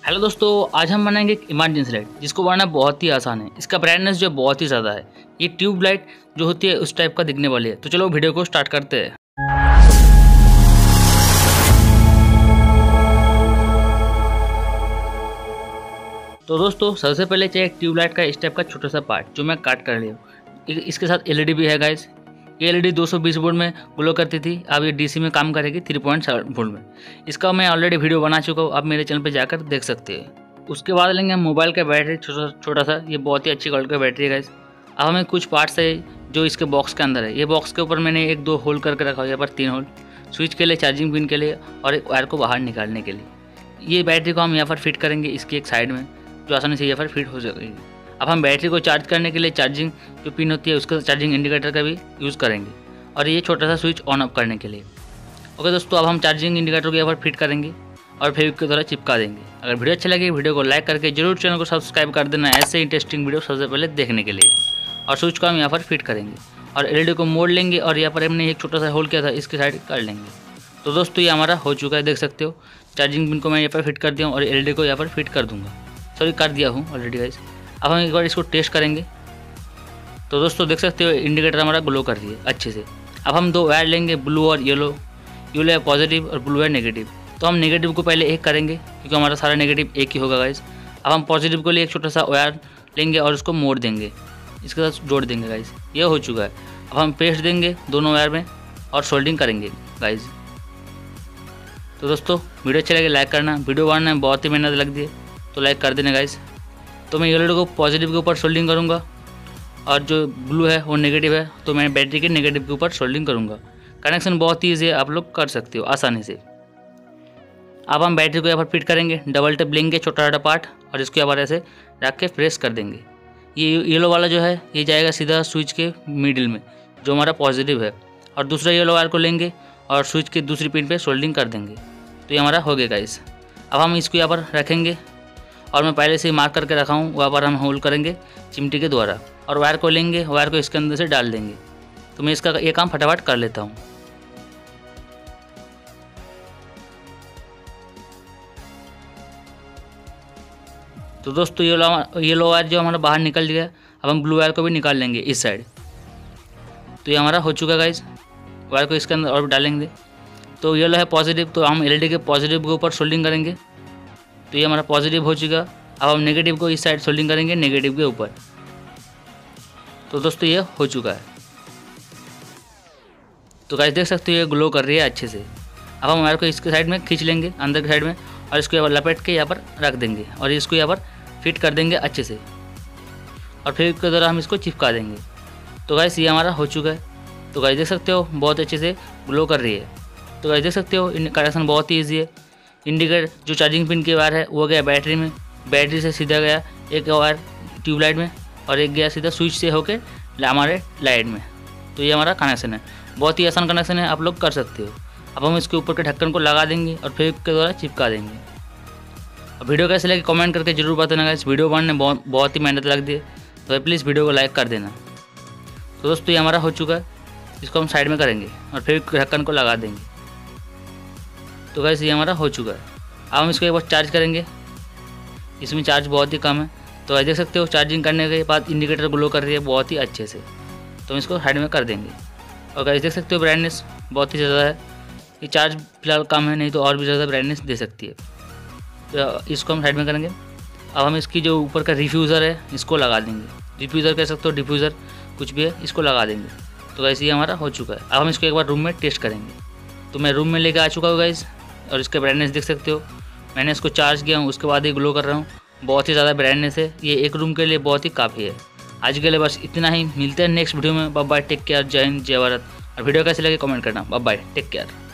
Hello दोस्तों, आज हम बनाएंगे एक इमरजेंसी लाइट जिसको बनाना बहुत ही आसान है। इसका ब्राइटनेस जो बहुत ही ज़्यादा है। ये ट्यूब लाइट जो होती है उस टाइप का दिखने वाली है। तो चलो वीडियो को स्टार्ट करते हैं। तो दोस्तों सबसे पहले चाहिए एक ट्यूब लाइट का इस टाइप का छोटा सा पार्ट जो मैं काट कर लिया हूँ। इसके साथ एलईडी भी है गाइस। ये एलईडी 220 वोल्ट में ग्लो करती थी, अब ये डीसी में काम करेगी 3.7 वोल्ट में। इसका मैं ऑलरेडी वीडियो बना चुका हूँ, आप मेरे चैनल पे जाकर देख सकते हैं। उसके बाद लेंगे हम मोबाइल का बैटरी छोटा सा। ये बहुत ही अच्छी क्वालिटी का बैटरी है गाइस। अब हमें कुछ पार्ट्स है जो इसके बॉक्स के अंदर है। ये बॉक्स के ऊपर मैंने 1-2 होल करके रखा है, यहाँ पर 3 होल स्विच के लिए, चार्जिंग पिन के लिए और एक वायर को बाहर निकालने के लिए। ये बैटरी को हम यहाँ पर फिट करेंगे इसकी एक साइड में, जो आसानी से यहाँ पर फिट हो जाएगी। अब हम बैटरी को चार्ज करने के लिए चार्जिंग जो पिन होती है उसका चार्जिंग इंडिकेटर का भी यूज़ करेंगे, और ये छोटा सा स्विच ऑन ऑफ करने के लिए। ओके दोस्तों, अब हम चार्जिंग इंडिकेटर को यहाँ पर फिट करेंगे और फेविक्विक के द्वारा चिपका देंगे। अगर वीडियो अच्छा लगे वीडियो को लाइक करके जरूर चैनल को सब्सक्राइब कर देना, ऐसे इंटरेस्टिंग वीडियो सबसे पहले देखने के लिए। और स्विच को हम यहाँ पर फिट करेंगे और एलईडी को मोड़ लेंगे और यहाँ पर हमने एक छोटा सा होल किया था इसके साइड कर लेंगे। तो दोस्तों ये हमारा हो चुका है, देख सकते हो। चार्जिंग पिन को मैं यहाँ पर फिट कर दिया हूँ और एलईडी को यहाँ पर फिट कर दूँगा, सॉरी कर दिया हूँ ऑलरेडी गाइस। अब हम एक बार इसको टेस्ट करेंगे। तो दोस्तों देख सकते हो इंडिकेटर हमारा ग्लो कर रही है अच्छे से। अब हम 2 वायर लेंगे, ब्लू और येलो। येलो है पॉजिटिव और ब्लू है नेगेटिव। तो हम नेगेटिव को पहले एक करेंगे क्योंकि हमारा सारा नेगेटिव एक ही होगा गाइस। अब हम पॉजिटिव को लिए एक छोटा सा वायर लेंगे और उसको मोड़ देंगे, इसके साथ जोड़ देंगे गाइस। ये हो चुका है। अब हम पेस्ट देंगे दोनों वायर में और सोल्डिंग करेंगे गाइस। तो दोस्तों वीडियो अच्छे लगे लाइक करना, वीडियो बनाने में बहुत ही मेहनत लगती है तो लाइक कर देना गाइस। तो मैं येलो को पॉजिटिव के ऊपर सोल्डिंग करूँगा और जो ब्लू है वो नेगेटिव है, तो मैं बैटरी के नेगेटिव के ऊपर सोल्डिंग करूँगा। कनेक्शन बहुत ही ईजी है, आप लोग कर सकते हो आसानी से। अब हम बैटरी को यहाँ पर फिट करेंगे, डबल टेप लेंगे छोटा पार्ट और इसको यहाँ पर ऐसे रख के प्रेस कर देंगे। ये येलो वाला जो है ये जाएगा सीधा स्विच के मिडिल में जो हमारा पॉजिटिव है, और दूसरा येलो वायर को लेंगे और स्विच की दूसरी पिन पे सोल्डिंग कर देंगे। तो ये हमारा हो गया गाइस। अब हम इसको यहाँ पर रखेंगे और मैं पहले से ही मार्क करके रखा हूँ, वहाँ पर हम होल्ड करेंगे चिमटी के द्वारा और वायर को लेंगे, वायर को इसके अंदर से डाल देंगे। तो मैं इसका ये काम फटाफट कर लेता हूँ। तो दोस्तों येलो वायर जो हमारा बाहर निकल गया, अब हम ब्लू वायर को भी निकाल लेंगे इस साइड। तो ये हमारा हो चुका है गाइस। वायर को इसके अंदर और डालेंगे। तो येलो है पॉजिटिव, तो हम एलईडी के पॉजिटिव के ऊपर सोल्डिंग करेंगे। तो ये हमारा पॉजिटिव हो चुका। अब हम नेगेटिव को इस साइड सोल्डिंग करेंगे नेगेटिव के ऊपर। तो दोस्तों ये हो चुका है। तो गाइस देख सकते हो ये ग्लो कर रही है अच्छे से। अब हम वायर को इसके साइड में खींच लेंगे अंदर की साइड में और इसको यहाँ पर लपेट के यहाँ पर रख देंगे और इसको यहाँ पर फिट कर देंगे अच्छे से, और फिर इसके द्वारा हम इसको चिपका देंगे। तो गाइस ये हमारा हो चुका है। तो गाइस देख सकते हो बहुत अच्छे से ग्लो कर रही है। तो गाइस देख सकते हो कनेक्शन बहुत ही ईजी है। इंडिकेटर जो चार्जिंग पिन की वायर है वो गया बैटरी में, बैटरी से सीधा गया एक वायर ट्यूबलाइट में और एक गया सीधा स्विच से होकर हमारे लाइट में। तो ये हमारा कनेक्शन है, बहुत ही आसान कनेक्शन है, आप लोग कर सकते हो। अब हम इसके ऊपर के ढक्कन को लगा देंगे और फिर के द्वारा चिपका देंगे। अब वीडियो कैसे लगे कमेंट करके जरूर बताना। इस वीडियो बनाने में बहुत ही मेहनत लगती है, तो प्लीज़ वीडियो को लाइक कर देना। तो दोस्तों ये हमारा हो चुका है। इसको हम साइड में करेंगे और फिर ढक्कन को लगा देंगे। तो गाइस ये हमारा हो चुका है। अब हम इसको एक बार चार्ज करेंगे, इसमें चार्ज बहुत ही कम है। तो देख सकते हो चार्जिंग करने के बाद इंडिकेटर ग्लो कर रही है बहुत ही अच्छे से। तो हम इसको साइड में कर देंगे। और गाइस देख सकते हो ब्राइटनेस बहुत ही ज़्यादा है। ये चार्ज फिलहाल कम है, नहीं तो और भी ज़्यादा ब्राइटनेस दे सकती है। तो इसको हम साइड में करेंगे। अब हम इसकी जो ऊपर का डिफ्यूज़र है इसको लगा देंगे। डिफ्यूज़र कह सकते हो, डिफ्यूज़र कुछ भी है, इसको लगा देंगे। तो गाइस ये हमारा हो चुका है। अब हम इसको एक बार रूम में टेस्ट करेंगे। तो मैं रूम में लेकर आ चुका हूँ गाइस, और इसका ब्राइटनेस देख सकते हो। मैंने इसको चार्ज किया हूँ, उसके बाद ही ग्लो कर रहा हूँ। बहुत ही ज़्यादा ब्राइटनेस है, ये एक रूम के लिए बहुत ही काफ़ी है। आज के लिए बस इतना ही, मिलते हैं नेक्स्ट वीडियो में। बाय बाय, टेक केयर, जय हिंद, जय भारत। और वीडियो कैसे लगे कमेंट करना। Bye bye, take care.